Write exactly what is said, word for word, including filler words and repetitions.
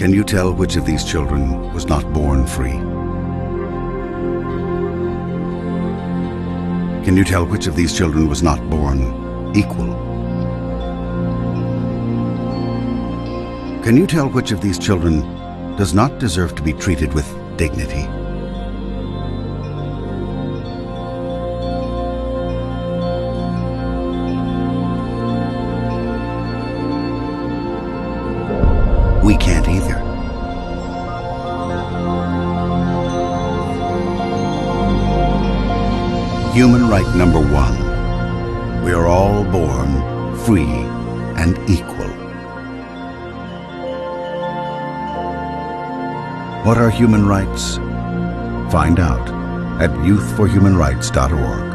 Can you tell which of these children was not born free? Can you tell which of these children was not born equal? Can you tell which of these children does not deserve to be treated with dignity? We can't either. Human right number one. We are all born free and equal. What are human rights? Find out at youth for human rights dot org.